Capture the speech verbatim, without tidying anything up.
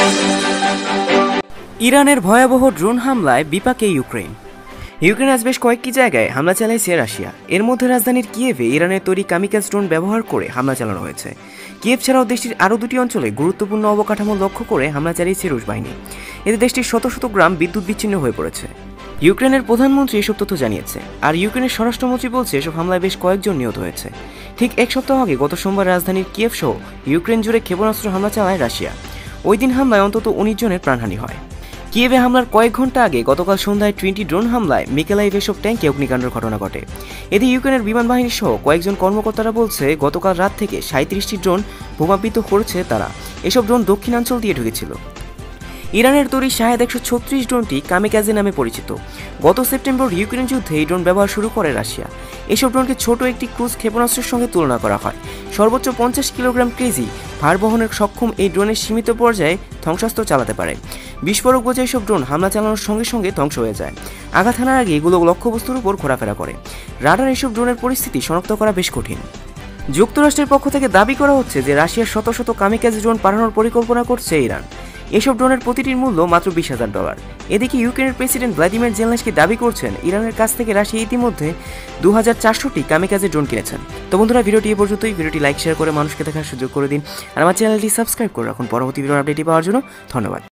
ইরানের ভয়াবহ ড্রোন হামলায় বিপাকে ইউক্রেন। ইউক্রেন আজ বেশ কয়েকটি জায়গায় হামলা চালাইছে রাশিয়া। এর মধ্যে রাজধানীর কিয়েভে ইরানের তৈরি কামিকাজ ড্রোন ব্যবহার করে হামলা চালানো হয়েছে। কিয়েভ ছাড়াও দেশটির আরও দুটি অঞ্চলে গুরুত্বপূর্ণ অবকাঠামো লক্ষ্য করে হামলা চালিয়েছে রুশ বাহিনী। এতে দেশটির শত শত গ্রাম বিদ্যুৎ বিচ্ছিন্ন হয়ে পড়েছে। ইউক্রেনের প্রধানমন্ত্রী এসব তথ্য জানিয়েছে, আর ইউক্রেনের স্বরাষ্ট্রমন্ত্রী বলছে এসব হামলায় বেশ কয়েকজন নিহত হয়েছে। ঠিক এক সপ্তাহ আগে গত সোমবার রাজধানীর কিয়েভ সহ ইউক্রেন জুড়ে ক্ষেপণাস্ত্র হামলা চালায় রাশিয়া। ওই দিন হামলায় অন্তত উনিশ জনের প্রাণহানি হয়। কিয়েভে হামলার কয়েক ঘন্টা আগে গতকাল সন্ধ্যায় টোয়েন্টি ড্রোন হামলায় মিকেলাইভ এসব ট্যাঙ্কে অগ্নিকাণ্ডের ঘটনা ঘটে। এতে ইউক্রেনের বিমান বাহিনী সহ কয়েকজন কর্মকর্তারা বলছে গতকাল রাত থেকে সাঁত্রিশটি ড্রোন বোমাপিত করেছে তারা। এসব ড্রোন দক্ষিণাঞ্চল দিয়ে ঢুকেছিল। ইরানের তৈরি শাহেদ একশো ছত্রিশ ড্রোনটি কামিকাজে নামে পরিচিত। গত সেপ্টেম্বর ইউক্রেন যুদ্ধে এই ড্রোন ব্যবহার শুরু করে রাশিয়া। এসব ড্রোনকে ছোট একটি ক্রুজ ক্ষেপণাস্ত্রের সঙ্গে তুলনা করা হয়। সর্বোচ্চ পঞ্চাশ কিলোগ্রাম কেজি ভার বহনের সক্ষম এই ড্রোনের সীমিত পর্যায়ে ধ্বংসাস্ত্র চালাতে পারে। বিস্ফোরক বোঝাই এসব ড্রোন হামলা চালানোর সঙ্গে সঙ্গে ধ্বংস হয়ে যায়। আঘাত হানার আগে এগুলো লক্ষ্যবস্তুর উপর ঘোরাফেরা করে। রাডার এসব ড্রোনের পরিস্থিতি শনাক্ত করা বেশ কঠিন। যুক্তরাষ্ট্রের পক্ষ থেকে দাবি করা হচ্ছে যে রাশিয়ার শত শত কামিকাজ ড্রোন পাঠানোর পরিকল্পনা করছে ইরান। এসব ড্রোনের প্রতিটির মূল্য মাত্র বিশ হাজার ডলার। এদিকে ইউক্রেনের প্রেসিডেন্ট ভ্লাদিমির জেলেনস্কি দাবি করছেন ইরানের কাছ থেকে রাশিয়া ইতিমধ্যে দু হাজার চারশোটি কামিকাজের ড্রোন কিনেছেন। তো বন্ধুরা, ভিডিওটি এ পর্যন্তই। ভিডিওটি লাইক শেয়ার করে মানুষকে দেখার সুযোগ করে দিন, আর আমার চ্যানেলটি সাবস্ক্রাইব করে রাখুন পরবর্তী ভিডিওর আপডেটটি পাওয়ার জন্য। ধন্যবাদ।